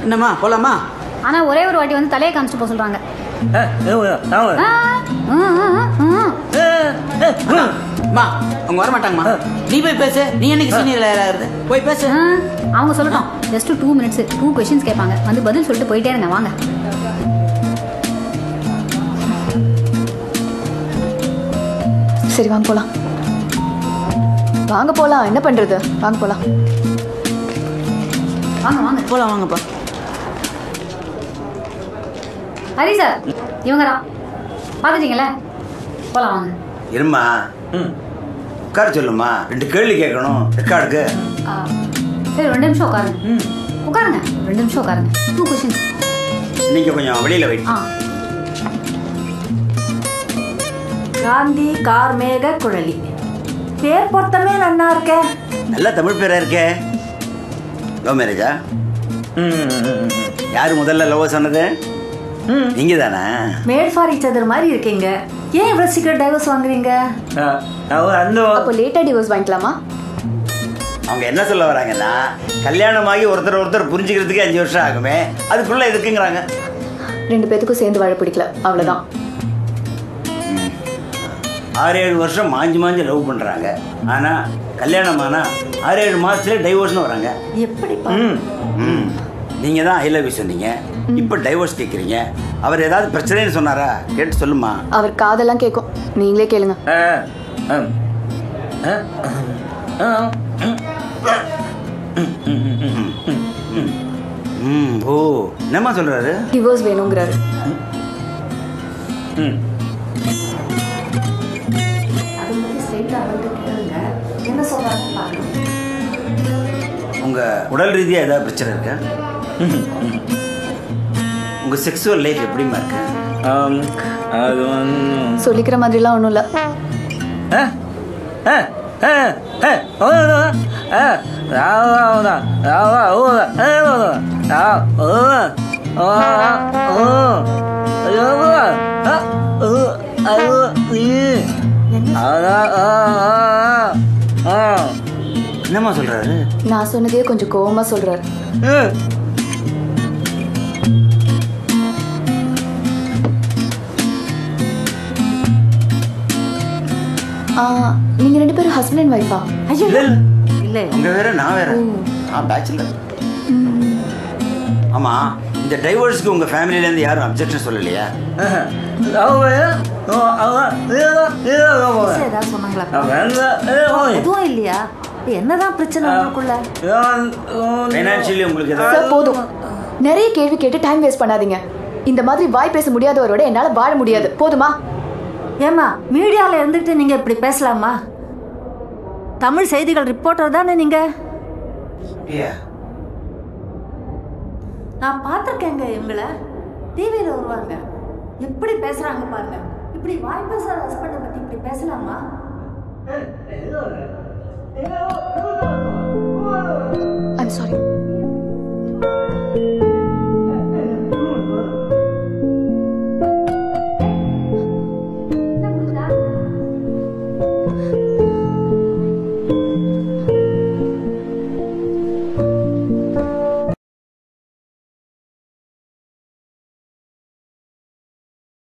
என்னம்மா போலாமா? ஆனா ஒரே ஒரு வாட்டி வந்து தலையை காமிச்சு போக சொல்றாங்க. அவங்க வர மாட்டாங்கம்மா. நீ போய் பேசு. நீ என்னைக்கு சீனியர் போய் பேசு. அவங்க சொல்லட்டும். ஜஸ்ட் 2 minutes 2 questions கேட்பாங்க. வந்து பதில் சொல்லிட்டு போயிட்டே இருங்க. வாங்க. சரி வாங்க போலாம். வாங்க போலாம். என்ன பண்றது? வாங்க போலாம். வாங்க வாங்க போலாம். வாங்கப்பா. ஹரி சார் இவங்க தான் பார்த்துட்டீங்களே. போலாம் வாங்க. இருமா உட்கார சொல்லுமா. 2 கேள்வி கேட்கணும் ரெக்கார்டுக்கு. சரி 2 நிமிஷம் உட்காருங்க. உட்காருங்க 2 நிமிஷம் உட்காருங்க. 2 questions. நீங்க கொஞ்சம் வெளியில வெயிட். காந்தி கார்மேக குழலி பேர் பொருத்தமே நல்லா இருக்க. நல்ல தமிழ் பேரா இருக்கே. லவ் மேரேஜா? யாரு முதல்ல லவ் சொன்னது? நீங்க தானே? மேட் ஃபார் ஈச் அதர் மாதிரி இருக்கீங்க. ஏன் இவ்வளவு சீக்கிரம் டைவர்ஸ் வாங்குறீங்க? அப்போ லேட்டா டிவோர்ஸ் வாங்கிக்கலாமா? அவங்க என்ன சொல்ல வராங்கன்னா கல்யாணமாகி ஒருத்தர் புரிஞ்சுக்கிறதுக்கு 5 வருஷம் ஆகுமே, அதுக்குள்ள இருக்குங்கிறாங்க. 2 பேத்துக்கும் சேர்ந்து வாழ பிடிக்கல, அவ்வளவுதான். 6-7 வருஷம் மாஞ்சி லவ் பண்றாங்க. ஆனா கல்யாணம் ஆனா 6-7 மாசத்துல டைவோர்ஸ்னு வராங்க. எப்படிப்பா? நீங்க தான் ஐ லவ் யூ சொன்னீங்க, இப்ப டைவோர்ஸ் கேக்குறீங்க. அவர் ஏதாவது பிரச்சனைன்னு சொன்னாரா? கேட்டு சொல்லுமா. அவர் காதெல்லாம் கேட்கும், நீங்களே கேளுங்க. ஓ என்னம்மா சொல்றாரு? டிவோர்ஸ் வேணுங்கிறாரு. என்ன சொல்றாங்க? உங்க உடல் ரீதியா ஏதாவது பிரச்சனை இருக்கா? உங்க செக்ஸுவல் லைஃப் எப்படிமா இருக்கு? சொல்லிக்கிற மாதிரிலாம் ஒன்றும் இல்லை. என்னம்மா சொல்றாரு? நான் சொன்னதே கொஞ்சம் கோவமா சொல்றாரு. நீங்க 2 பேரும் ஹஸ்பண்ட் அண்ட் வைஃபா? இல்ல உங்க வேற நான் வேற. நான் பேச்சுலர். ஆமா, இந்த டைவோர்ஸ்க்கு உங்க ஃபேமிலில இருந்து யாரும் அப்ஜெக்ஷன் சொல்லலையா? எதுவும் இல்லையா? என்னதான் பிரச்சனை உங்களுக்குள்ள? ஃபைனான்ஷியலி உங்களுக்கு சார் போதும், நிறைய கேள்வி கேட்டு டைம் வேஸ்ட் பண்ணாதீங்க. இந்த மாதிரி வாய் பேச முடியாதவரோட என்னால வாழ முடியாது. போதுமா? ஏமா மீடியாவில் இருந்துட்டு நீங்க இப்படி பேசலாமா? தமிழ் செய்திகள் ரிப்போர்ட்டர் தானே நீங்க? நான் பார்த்துருக்கேங்க இவங்களை. டிவியில் வருவாங்க. எப்படி பேசுறாங்க பாருங்க. இப்படி வாய் பேசாத ஹஸ்பண்டை பத்தி இப்படி பேசலாமா? I'm sorry.